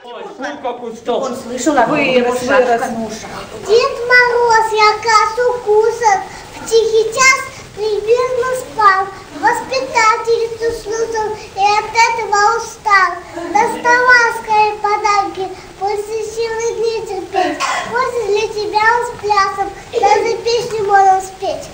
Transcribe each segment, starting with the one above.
Он слышал, вырос. Дед Мороз, я косу кусал, в тихий час примерно спал. Воспитатель слушал и от этого устал. Доставал скорее подарки, после силы дней терпеть. После для тебя он с плясом, даже песню можно спеть.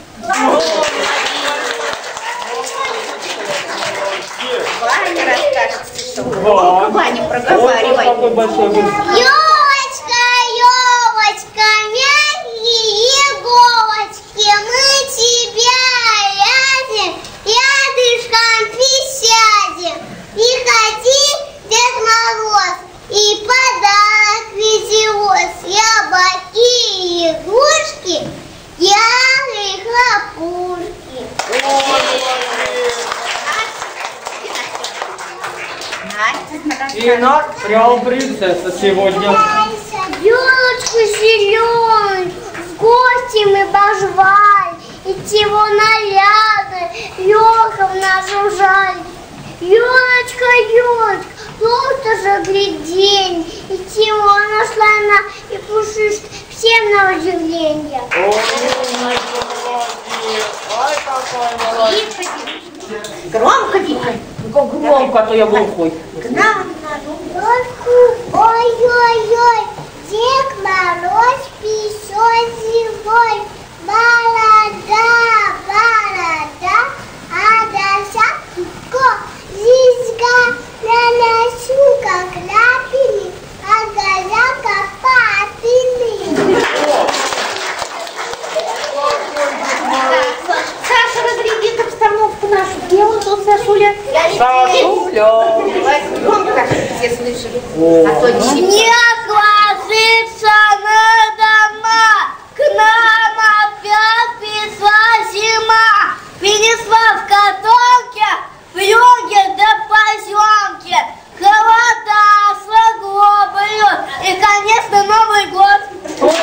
Ваня расскажет стишок. Ваня, проговаривай. Ёлочка, ёлочка, мягкие иголочки, мы тебя рядом, рядышком присядем. Приходи, Дед Мороз, и подарок везёт. Яблоки и игрушки, ярые хлопушки. И нас прям принцесса сегодня. Ёлочку зеленую в гости мы позвали, и его наряды елкам нашу жаль. Ёлочка, ёлочка, просто же глядень, и его нашла она и пушишь всем на удивление. Ой, ай, какой молодец. Громко викай. Громко, а то я глухой. К нам на дорожку, ой-ой-ой, Дед Мороз писёт зимой. Борода, борода, а досадко, зизга на носу, как лапины, а глаза, как папины. Саша разрядит обстановку нашу. Где он тут, Сашуля? Сашуля. Громко, все слышали. А то не ложится на дома, к нам опять пришла зима. Принесла в котомке флюгер до поземки. Холода, сугробы и, конечно, Новый год.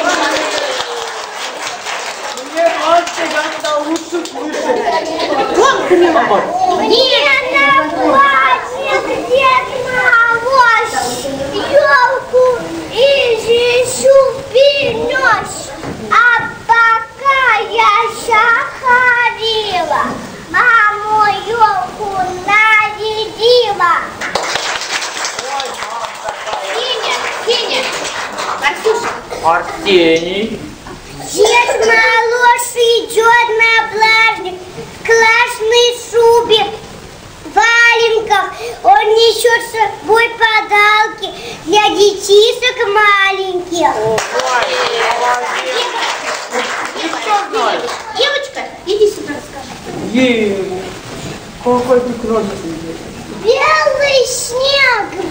Мне кажется, я тогда лучше слышу. Громко не надо. Мне наплатит Дед Мороз, елку и зищу принес. А пока я ходила, маму елку нарядила. Феня, Арсюша. Арсений. Дед Мороз идет на пляжник в классной шубе, валенках. Он несет с собой подарки для детишек маленьких. Девочка, иди сюда, расскажи. Ей, какой прекрасный. Белый снег,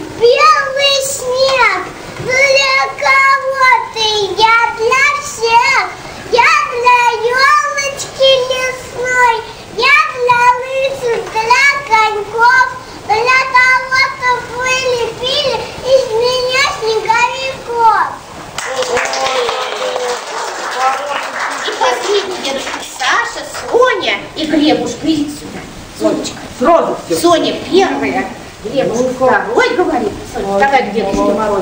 для кого ты? Я для всех. Я для елочки лесной, я для лысых, для коньков, для того, чтобы вы лепили из меня снеговиков. И последний дедушка Саша, Соня и Глебушка. Иди сюда. Сонечка. Сразу все. Соня первая, Глебушка второй говорит. Соня, давай к Дедушке Морозу.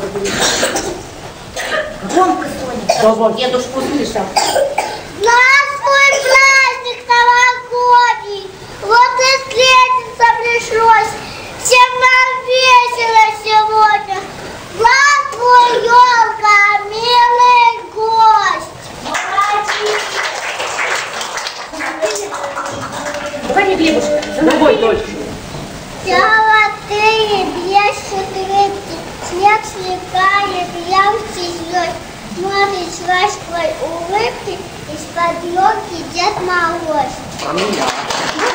Громко, Соня. Давай. Дедушку слышал. Свой праздник новогодний, вот и встретиться пришлось. Всем нам весело сегодня. Здравствуй, елка, милый гость. Говори, Глебушка. Давай, дочка. Золотые блещут рыбки, снег сверкает, ярче звезд. Смотришь ласковой улыбки, из-под елки Дед Мороз. А меня?